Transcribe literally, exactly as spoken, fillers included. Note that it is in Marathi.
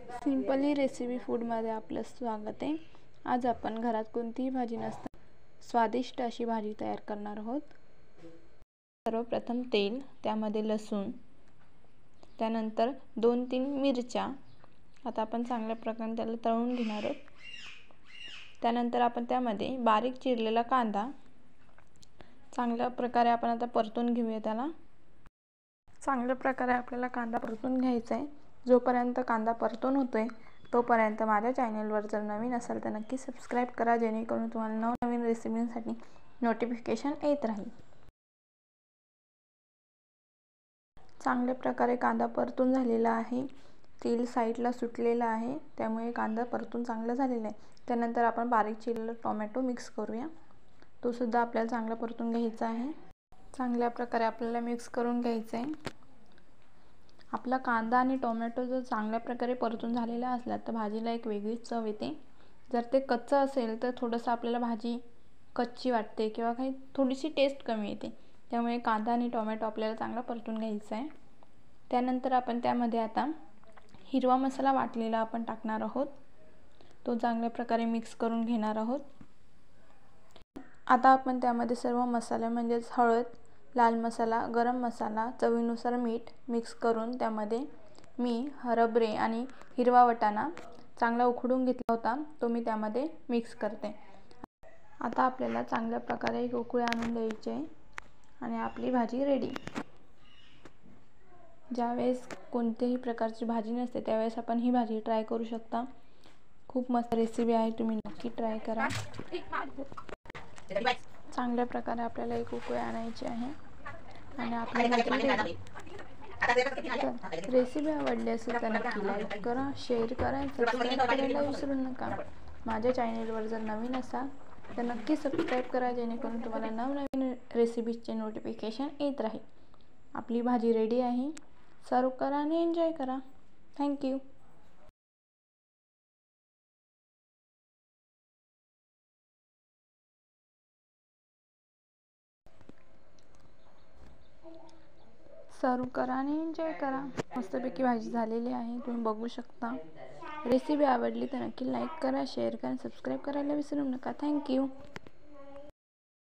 सिंपली रेसिपी फूडमध्ये आपलं स्वागत आहे। आज आपण घरात कोणतीही भाजी नसता स्वादिष्ट अशी भाजी तयार करणार आहोत। सर्वप्रथम तेल, त्यामध्ये लसूण, त्यानंतर दोन तीन मिरच्या। आता आपण चांगल्या प्रकारे त्याला तळून घेणार आहोत। त्यानंतर आपण त्यामध्ये बारीक चिरलेला कांदा चांगल्या प्रकारे आपण आता परतून घेऊया। त्याला चांगल्या प्रकारे आपल्याला कांदा परतून घ्यायचा आहे। जोपर्यंत कांदा परतून होतोय तोपर्यंत माझ्या चॅनलवर जर नवीन असाल तर नक्की सबस्क्राइब करा, जेणेकरून तुम्हाला नवनवीन रेसिपींसाठी नोटिफिकेशन येत राहील। चांगल्या प्रकारे कांदा परतून झालेला आहे। तेल साइडला सुटलेला आहे, त्यामुळे कांदा परतून चांगला झालेला आहे। त्यानंतर आपण बारीक चिरलेला टोमॅटो मिक्स करूया। तो सुद्धा आपल्याला चांगला परतून घ्यायचा आहे। चांगल्या प्रकारे आपल्याला मिक्स करून घ्यायचा आहे। आपला कांदा आणि टोमॅटो जर चांगल्या प्रकारे परतून झालेला असला तर भाजीला एक वेगळीच चव येते। जर ते कच्चं असेल तर थोडंसं आपल्याला भाजी कच्ची वाटते किंवा काही थोडीशी टेस्ट कमी येते। त्यामुळे कांदा आणि टोमॅटो आपल्याला चांगला परतून घ्यायचा आहे। त्यानंतर आपण त्यामध्ये आता हिरवा मसाला वाटलेला आपण टाकणार आहोत। तो चांगल्या प्रकारे मिक्स करून घेणार आहोत। आता आपण त्यामध्ये सर्व मसाले म्हणजेच हळद, लाल मसाला, गरम मसाला, चवीनुसार मीठ मिक्स करून त्यामध्ये मी हरभरे आणि हिरवा वाटाणा चांगला उकडून घेतला होता, तो मी त्यामध्ये मिक्स करते। आता आपल्याला चांगल्या प्रकारे एक उकळी आणून द्यायची आहे आणि आपली भाजी रेडी। ज्यावेळेस कोणत्याही प्रकारची भाजी नसते त्यावेळेस आपण ही भाजी ट्राय करू शकता। खूप मस्त रेसिपी आहे, तुम्ही नक्की ट्राय करा। चांगल्या प्रकारे आपल्याला एक उकळी आणायची आहे आणि आपली भाजी रेडी। रेसिपी आवडली असेल तर नक्की लाईक करा, शेअर करा, सबस्क्राइब करायला विसरू नका। माझ्या चॅनलवर जर नवीन असाल तर नक्की सबस्क्राइब करा, जेणेकरून तुम्हाला नवनवीन रेसिपीजचे नोटिफिकेशन येत राहील। आपली भाजी रेडी आहे, सर्व करा आणि एन्जॉय करा। थँक्यू। सर्व करा आणि एन्जॉय करा। मस्तपैकी भाजी झालेली आहे, तुम्ही बघू शकता। रेसिपी आवडली तर नक्की लाईक करा, शेअर करा, सबस्क्राइब करायला विसरू नका। थँक्यू।